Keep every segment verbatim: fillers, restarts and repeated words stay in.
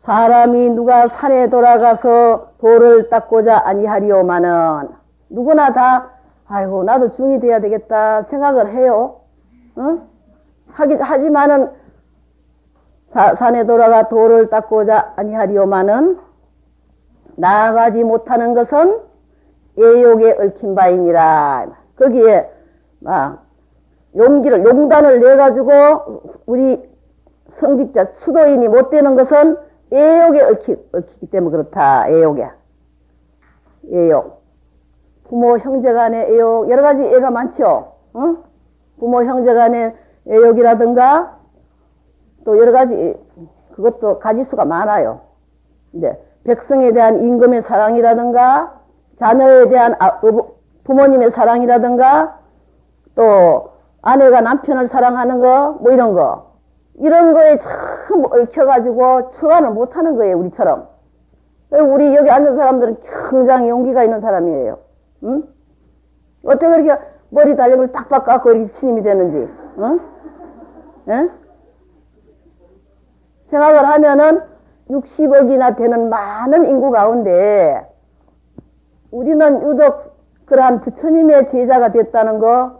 사람이 누가 산에 돌아가서 돌을 닦고자 아니하리오마는 누구나 다 아이고 나도 중이 돼야 되겠다 생각을 해요. 어? 하기, 하지만은 사, 산에 돌아가 돌을 닦고자 아니하리오마는 나아가지 못하는 것은 애욕에 얽힌 바이니라. 거기에 막 용기를 용단을 내 가지고 우리 성직자 수도인이 못 되는 것은 애욕에 얽히, 얽히기 때문에 그렇다. 애욕에 애욕 부모 형제 간의 애욕 여러 가지 애가 많죠. 어? 부모 형제 간의 애욕이라든가 또 여러 가지 그것도 가지수가 많아요. 근데 백성에 대한 임금의 사랑이라든가 자녀에 대한 아, 부모님의 사랑이라든가 또 아내가 남편을 사랑하는 거 뭐 이런 거 이런 거에 참 얽혀가지고 출간을 못하는 거예요. 우리처럼. 우리 여기 앉은 사람들은 굉장히 용기가 있는 사람이에요. 응? 어떻게 그렇게 머리 달력을 팍팍 깎고 이렇게 신임이 되는지 응? 예? 생각을 하면은 육십억이나 되는 많은 인구 가운데 우리는 유독 그러한 부처님의 제자가 됐다는 거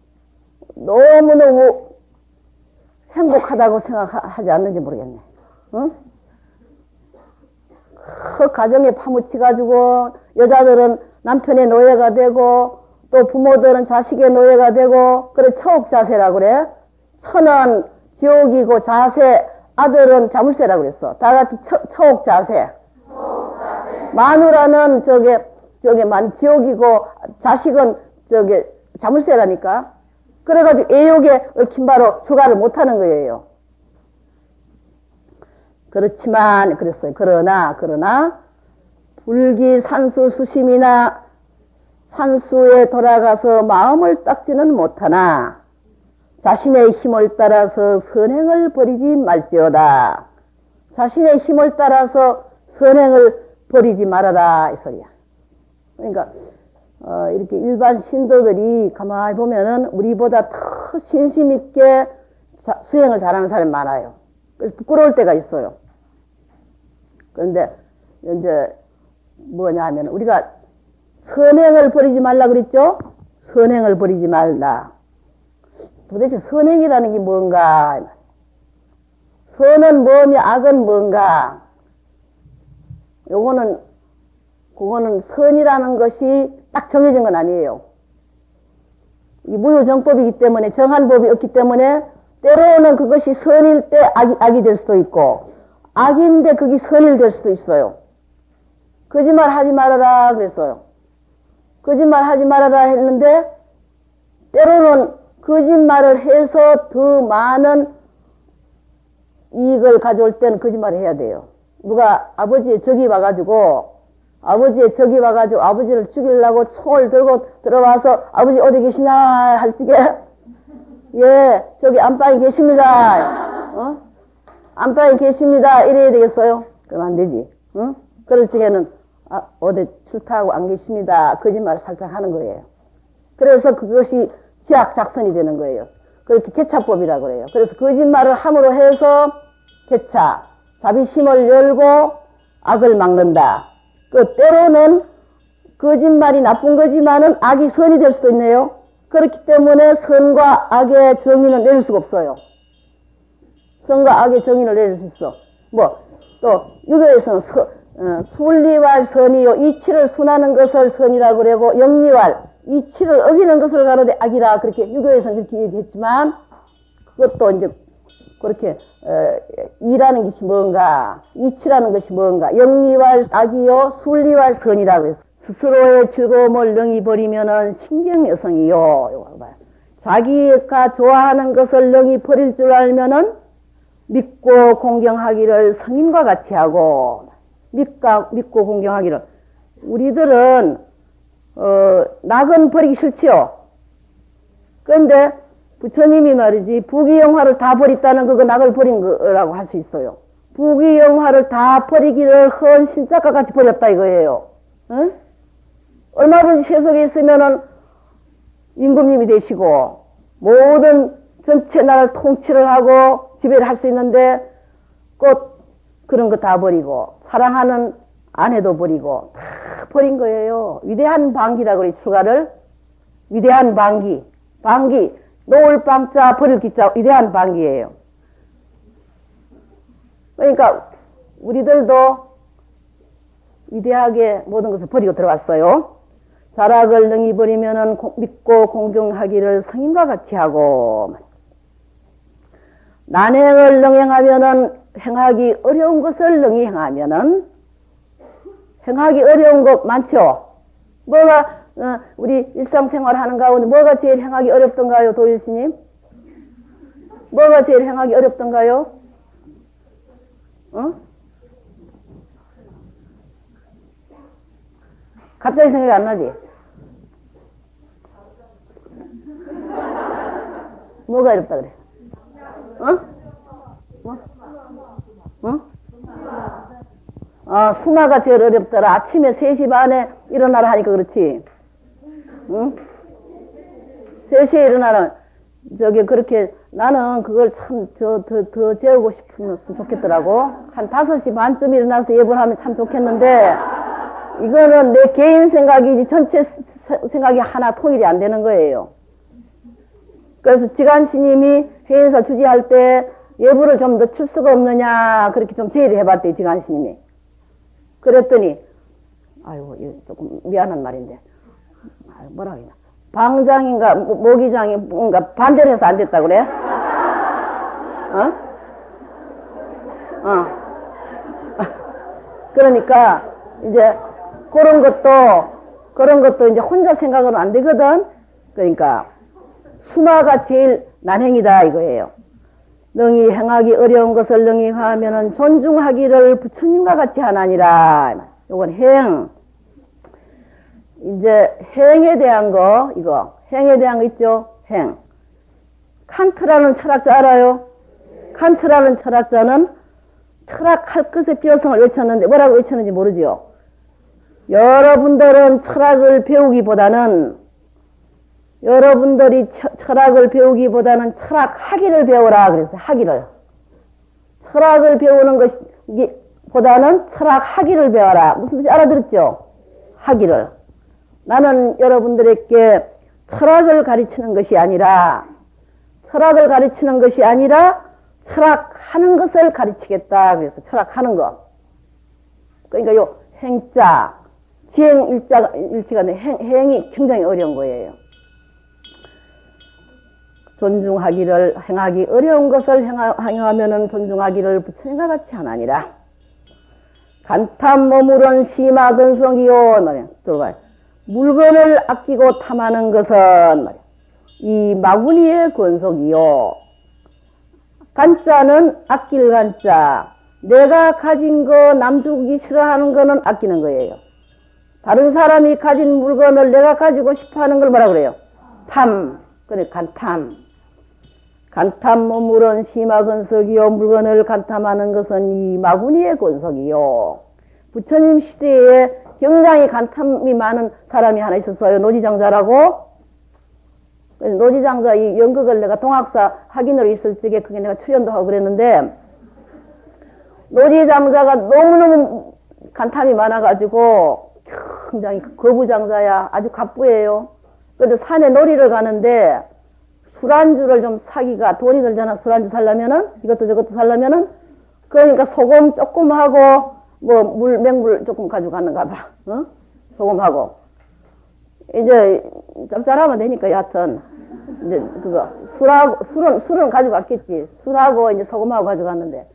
너무너무 행복하다고 생각하지 않는지 모르겠네. 응? 그 가정에 파묻혀가지고 여자들은 남편의 노예가 되고 또 부모들은 자식의 노예가 되고 그래 처옥자세라고 그래. 처는 지옥이고 자세 아들은 자물쇠라고 그랬어. 다 같이 처, 처옥자세. 마누라는 저게 저게 만 지옥이고 자식은 저게 자물쇠라니까. 그래가지고 애욕에 얽힌 바로 출가를 못하는 거예요. 그렇지만 그랬어요. 그러나 그러나 불기 산수 수심이나 산수에 돌아가서 마음을 닦지는 못하나 자신의 힘을 따라서 선행을 버리지 말지어다. 자신의 힘을 따라서 선행을 버리지 말아라 이 소리야. 그러니까 어, 이렇게 일반 신도들이 가만히 보면은 우리보다 더 신심 있게 자, 수행을 잘하는 사람이 많아요. 그래서 부끄러울 때가 있어요. 그런데 이제 뭐냐 하면 우리가 선행을 버리지 말라 그랬죠? 선행을 버리지 말라. 도대체 선행이라는 게 뭔가? 선은 뭐며 악은 뭔가? 요거는 그거는 선이라는 것이 딱 정해진 건 아니에요. 이 무효정법이기 때문에 정한 법이 없기 때문에 때로는 그것이 선일 때 악이, 악이 될 수도 있고 악인데 그게 선일 될 수도 있어요. 거짓말 하지 말아라 그랬어요. 거짓말 하지 말아라 했는데 때로는 거짓말을 해서 더 많은 이익을 가져올 때는 거짓말을 해야 돼요. 누가 아버지의 적이 와가지고 아버지의 적이 와가지고 아버지를 죽이려고 총을 들고 들어와서 아버지 어디 계시냐 할 적에 예 저기 안방에 계십니다. 어? 안방에 계십니다. 이래야 되겠어요? 그럼 안 되지. 어? 그럴 적에는 아, 어디 출타하고 안 계십니다. 거짓말을 살짝 하는 거예요. 그래서 그것이 지약작선이 되는 거예요. 그렇게 개차법이라고 그래요. 그래서 거짓말을 함으로 해서 개차, 자비심을 열고 악을 막는다. 그 때로는 거짓말이 나쁜 거지만은 악이 선이 될 수도 있네요. 그렇기 때문에 선과 악의 정의는 내릴 수가 없어요. 선과 악의 정의를 내릴 수 있어. 뭐 또 유교에서는 서, 어, 순리왈 선이요 이치를 순하는 것을 선이라고 그러고 영리왈 이치를 어기는 것을 가로되 악이라 그렇게 유교에서는 그렇게 얘기했지만 그것도 이제 그렇게 어, 이라는 것이 뭔가 이치라는 것이 뭔가 영리왈 악이요 순리왈 선이라고 해서 스스로의 즐거움을 능히 버리면은 신경여성이요. 요거 봐요. 자기가 좋아하는 것을 능히 버릴 줄 알면은 믿고 공경하기를 성인과 같이 하고 믿가, 믿고 공경하기를 우리들은 어, 낙은 버리기 싫지요. 그런데 부처님이 말이지 부귀영화를 다 버렸다는 그거 낙을 버린 거라고 할 수 있어요. 부귀영화를 다 버리기를 헌 신작과 같이 버렸다 이거예요. 응? 얼마든지 세속에 있으면은 임금님이 되시고 모든 전체 나라를 통치를 하고 지배를 할 수 있는데 곧 그런 거 다 버리고 사랑하는 아내도 버리고 다 버린 거예요. 위대한 방기라고 그래. 출가를 위대한 방기. 방기 놓을 방자 버릴 기자 위대한 방기예요. 그러니까 우리들도 위대하게 모든 것을 버리고 들어왔어요. 자락을 능히 버리면은 믿고 공경하기를 성인과 같이 하고, 난행을 능히 행하면은 행하기 어려운 것을 능히 행하면은 행하기 어려운 것 많죠. 뭐가 어, 우리 일상생활 하는 가운데 뭐가 제일 행하기 어렵던가요, 도일스님? 뭐가 제일 행하기 어렵던가요? 어? 갑자기 생각이 안 나지? 뭐가 어렵다 그래? 어? 뭐? 어? 아, 수마가 제일 어렵더라. 아침에 세 시 반에 일어나라 하니까 그렇지. 응? 세 시에 일어나라. 저기 그렇게 나는 그걸 참 저 더 더 재우고 싶으면 좋겠더라고. 한 다섯 시 반쯤 일어나서 예불 하면 참 좋겠는데 이거는 내 개인 생각이지 전체 생각이 하나 통일이 안 되는 거예요. 그래서 지간 스님이 회의사 주지할 때 예불을 좀 늦출 수가 없느냐 그렇게 좀 제의를 해봤대, 지간 스님이. 그랬더니 아이고 조금 미안한 말인데 아유, 뭐라 그러냐, 방장인가 모기장이 뭔가 반대를 해서 안 됐다 그래? 어? 어. 그러니까 이제 그런 것도 그런 것도 이제 혼자 생각은 안 되거든. 그러니까 수마가 제일 난행이다 이거예요. 능히 행하기 어려운 것을 능히 하면은 존중하기를 부처님과 같이 하나니라. 요건 행. 이제 행에 대한 거, 이거 행에 대한 거 있죠. 행. 칸트라는 철학자 알아요? 칸트라는 철학자는 철학할 것의 필요성을 외쳤는데 뭐라고 외쳤는지 모르죠. 여러분들은 철학을 배우기보다는 여러분들이 처, 철학을 배우기보다는 철학하기를 배워라 그랬어요. 하기를. 철학을 배우는 것이 보다는 철학하기를 배워라. 무슨 뜻인지 알아들었죠? 하기를. 나는 여러분들에게 철학을 가르치는 것이 아니라 철학을 가르치는 것이 아니라 철학하는 것을 가르치겠다 그래서 철학하는 거. 그러니까 요 행자, 지행 일자, 일치가 행, 행이 굉장히 어려운 거예요. 존중하기를 행하기 어려운 것을 행하면은 존중하기를 부처님과 같이 하나니라. 간탐 머무른 심화 근성이요 말이야. 들어봐요. 물건을 아끼고 탐하는 것은 말이야. 이 마구니의 권속이요. 간자는 아낄 간자. 내가 가진 거 남 주기 싫어하는 거는 아끼는 거예요. 다른 사람이 가진 물건을 내가 가지고 싶어 하는 걸 뭐라 그래요? 탐. 그래, 간탐. 간탐 머무른 심화 근석이요. 물건을 간탐하는 것은 이 마구니의 권석이요. 부처님 시대에 굉장히 간탐이 많은 사람이 하나 있었어요. 노지장자라고. 노지장자 이 연극을 내가 동학사 학인으로 있을 적에 그게 내가 출연도 하고 그랬는데, 노지장자가 너무너무 간탐이 많아가지고 굉장히 거부장자야. 아주 갑부예요. 그런데 산에 놀이를 가는데 술안주를 좀 사기가 돈이 들잖아. 술안주 살려면은 이것도 저것도 살려면은 그러니까 소금 조금 하고 뭐 물 맹물 조금 가져가는가 봐. 어? 소금하고 이제 짭짤하면 되니까 여하튼 이제 그거 술하고 술은 술은 가져갔겠지. 술하고 이제 소금하고 가져갔는데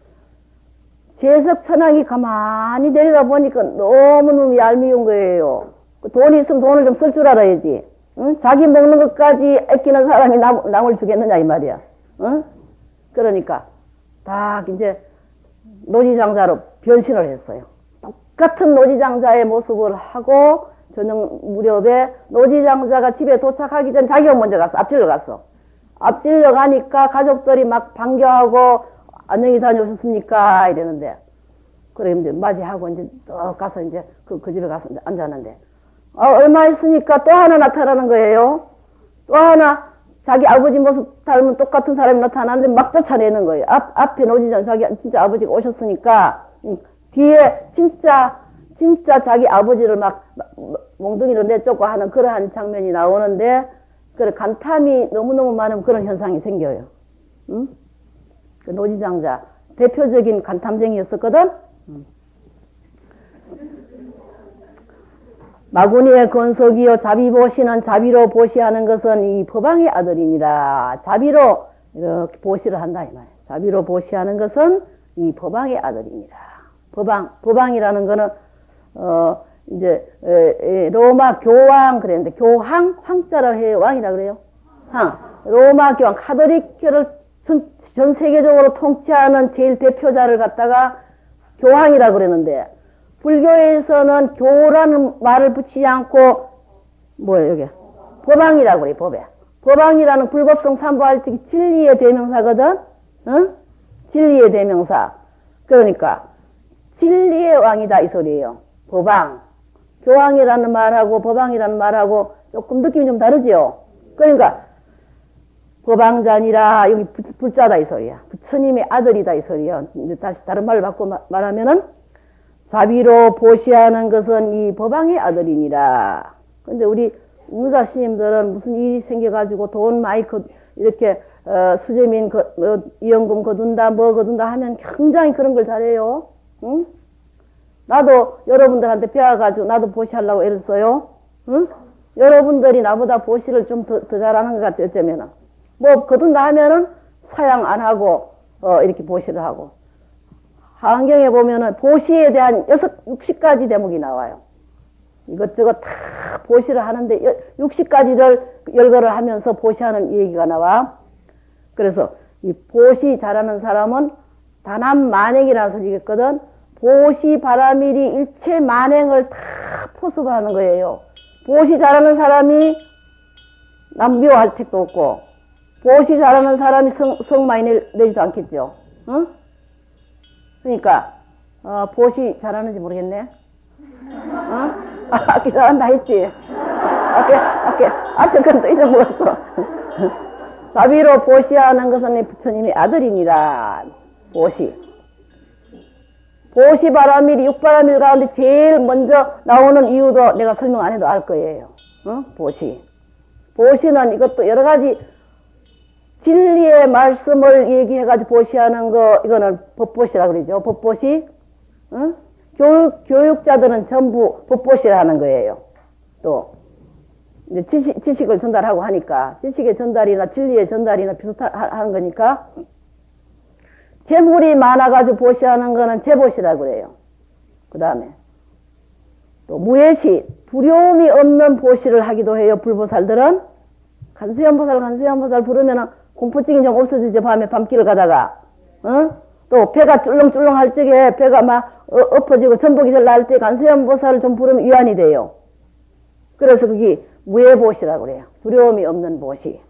재석천왕이 가만히 내려다 보니까 너무너무 얄미운 거예요. 돈이 있으면 돈을 좀 쓸 줄 알아야지. 응? 자기 먹는 것까지 아끼는 사람이 남, 남을 주겠느냐 이 말이야. 응? 그러니까 딱 이제 노지장자로 변신을 했어요. 똑같은 노지장자의 모습을 하고 저녁 무렵에 노지장자가 집에 도착하기 전 자기가 먼저 갔어. 앞질러 갔어. 앞질러 가니까 가족들이 막 반겨하고 안녕히 다녀오셨습니까? 이러는데 그래 이제 맞이하고 이제 또 가서 이제 그, 그 집에 가서 앉았는데 어, 얼마 있으니까 또 하나 나타나는 거예요. 또 하나 자기 아버지 모습 닮은 똑같은 사람이 나타나는데 막 쫓아내는 거예요. 앞, 앞에 노지장 자기 진짜 아버지가 오셨으니까 뒤에 진짜 진짜 자기 아버지를 막 몽둥이로 내쫓고 하는 그러한 장면이 나오는데 그래 간탐이 너무너무 많은 그런 현상이 생겨요. 응? 그 노지장자 대표적인 간탐쟁이였었거든. 응. 마구니의 건석이요 자비보시는 자비로 보시하는 것은 이 법왕의 아들이니라. 자비로 이렇게 보시를 한다 이 말이에요. 자비로 보시하는 것은 이 법왕의 아들이니라. 법왕, 법왕이라는 거는 어 이제 에, 에, 로마 교왕 그랬는데 교황 황자를 해요. 왕이라 그래요. 황. 로마 교황 카톨릭교를 전, 전 세계적으로 통치하는 제일 대표자를 갖다가 교황이라 그랬는데 불교에서는 교라는 말을 붙이지 않고 뭐예요 여기 법왕이라고 그래. 법에 법왕이라는 불법성 삼보할직이 진리의 대명사거든. 응? 진리의 대명사. 그러니까 진리의 왕이다 이 소리예요. 법왕. 교황이라는 말하고 법왕이라는 말하고 조금 느낌이 좀 다르지요. 그러니까 법왕자니라 여기 불자다 이 소리야. 부처님의 아들이다 이 소리야. 이제 다시 다른 말을 바꿔 말하면은 자비로 보시하는 것은 이 법왕의 아들이니라. 근데 우리 문사 스님들은 무슨 일이 생겨가지고 돈 많이 거, 이렇게 어, 수재민 거, 어, 이연금 거둔다 뭐 거둔다 하면 굉장히 그런 걸 잘해요. 응? 나도 여러분들한테 배워가지고 나도 보시하려고 애를 써요. 응? 여러분들이 나보다 보시를 좀 더 더 잘하는 것 같아요. 어쩌면은 뭐 거둔다 하면은 사양 안 하고 어, 이렇게 보시를 하고. 하안경에 보면은 보시에 대한 여섯, 육십 가지 대목이 나와요. 이것저것 다 보시를 하는데 육십 가지를 열거를 하면서 보시하는 얘기가 나와. 그래서 이 보시 잘하는 사람은 다남만행이라는 소리가 있거든. 보시 바라밀이 일체 만행을 다 포섭을 하는 거예요. 보시 잘하는 사람이 남묘할 택도 없고 보시 잘하는 사람이 성, 성 많이 내, 내지도 않겠죠. 응? 그러니까 어, 보시 잘하는지 모르겠네. 어? 아, 앞에 잘한다 했지. 앞에 앞에 앞에 건 또 잊어먹었어. 자비로 보시하는 것은 부처님의 아들이니라. 보시. 보시 바라밀이 육바라밀 가운데 제일 먼저 나오는 이유도 내가 설명 안 해도 알 거예요. 어? 보시. 보시는 이것도 여러 가지 진리의 말씀을 얘기해가지고 보시하는 거, 이거는 법보시라 그러죠. 법보시. 어? 교육, 교육자들은 전부 법보시를 하는 거예요. 또, 이제 지식, 지식을 전달하고 하니까, 지식의 전달이나 진리의 전달이나 비슷하는 거니까, 재물이 많아가지고 보시하는 거는 재보시라 그래요. 그 다음에, 또, 무예시, 두려움이 없는 보시를 하기도 해요. 불보살들은. 간수연보살, 간수연보살 부르면은, 공포증이 좀 없어지죠. 밤에 밤길을 가다가. 어? 또 배가 쫄렁쫄렁 할 적에 배가 막 어, 엎어지고 전복이 잘 날 때 간수연보살을 좀 부르면 위안이 돼요. 그래서 그게 무예보시라고 그래요. 두려움이 없는 보시.